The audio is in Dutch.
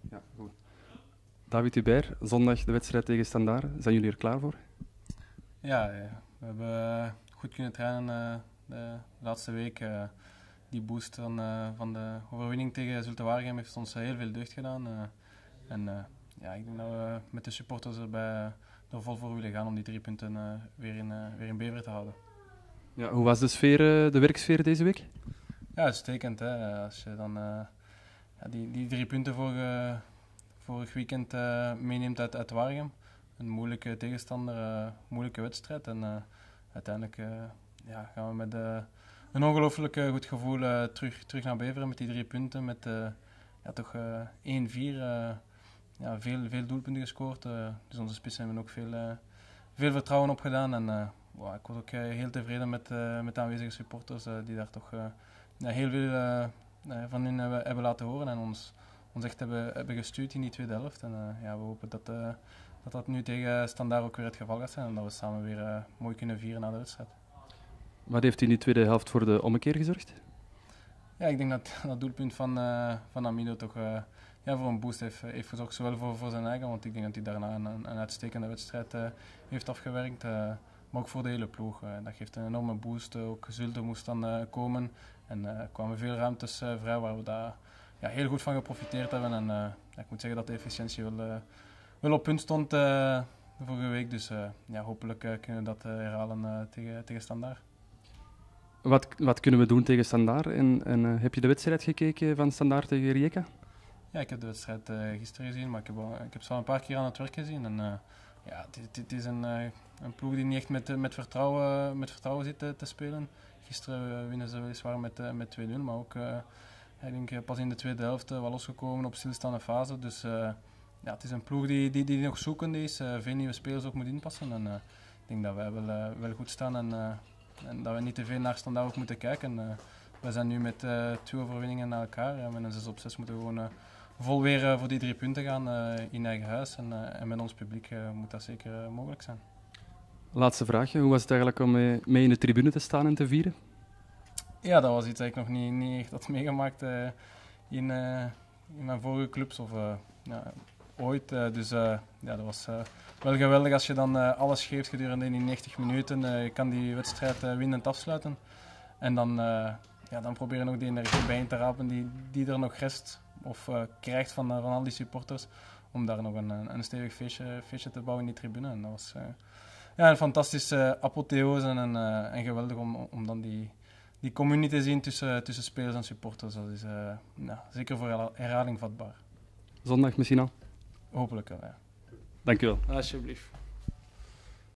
Ja, goed. David Hubert, zondag de wedstrijd tegen Standaard. Zijn jullie er klaar voor? Ja, we hebben goed kunnen trainen de laatste week. Die boost van de overwinning tegen Zulte Waregem heeft ons heel veel deugd gedaan. Ja, ik denk dat we met de supporters er vol voor willen gaan om die 3 punten weer in Beveren te houden. Ja, hoe was de sfeer, de werksfeer deze week? Ja, uitstekend. Hè? Als je dan die 3 punten vorig weekend meeneemt uit Waregem. Een moeilijke tegenstander, moeilijke wedstrijd. En uiteindelijk gaan we met een ongelooflijk goed gevoel terug naar Beveren met die 3 punten. Met toch 1-4. Veel doelpunten gescoord. Dus onze spitsen hebben ook veel vertrouwen opgedaan. En ik was ook heel tevreden met de aanwezige supporters die daar toch heel veel van hun hebben laten horen en ons echt hebben gestuurd in die tweede helft. En we hopen dat nu tegen Standaard ook weer het geval gaat zijn en dat we samen weer mooi kunnen vieren na de wedstrijd. Wat heeft in die tweede helft voor de ommekeer gezorgd? Ja, ik denk dat doelpunt van Amido toch voor een boost heeft gezorgd, zowel voor zijn eigen, want ik denk dat hij daarna een uitstekende wedstrijd heeft afgewerkt, maar ook voor de hele ploeg. Dat geeft een enorme boost. Ook Zulte moest dan komen en er kwamen veel ruimtes vrij waar we daar heel goed van geprofiteerd hebben. En ik moet zeggen dat de efficiëntie wel op punt stond vorige week, dus hopelijk kunnen we dat herhalen tegen Standaard. Wat kunnen we doen tegen Standaard? En heb je de wedstrijd gekeken van Standaard tegen Rijeka? Ja, ik heb de wedstrijd gisteren gezien, maar ik heb ze al een paar keer aan het werk gezien. En het is een ploeg die niet echt met vertrouwen zit te spelen. Gisteren winnen ze weliswaar met 2-0, maar ook ik denk pas in de tweede helft wel losgekomen op stilstaande fase. Dus het is een ploeg die nog zoekende is, veel nieuwe spelers ook moet inpassen. En ik denk dat wij wel goed staan en dat we niet te veel naar Standaard ook moeten kijken. We zijn nu met 2 overwinningen na elkaar. Met een 6-6 moeten we gewoon vol weer voor die 3 punten gaan in eigen huis. En met ons publiek moet dat zeker mogelijk zijn. Laatste vraagje. Hoe was het eigenlijk om mee in de tribune te staan en te vieren? Ja, dat was iets dat ik nog niet echt had meegemaakt in mijn vorige clubs of ooit. Dus dat was wel geweldig als je dan alles geeft gedurende die 90 minuten. Je kan die wedstrijd winnend afsluiten. En dan proberen nog die energie bijeen te rapen die er nog rest of krijgt van al die supporters. Om daar nog een stevig feestje te bouwen in die tribune. En dat was een fantastische apotheose en geweldig om dan die community te zien tussen spelers en supporters. Dat is zeker voor herhaling vatbaar. Zondag misschien al? Hopelijk wel, ja. Dank u wel. Alsjeblieft.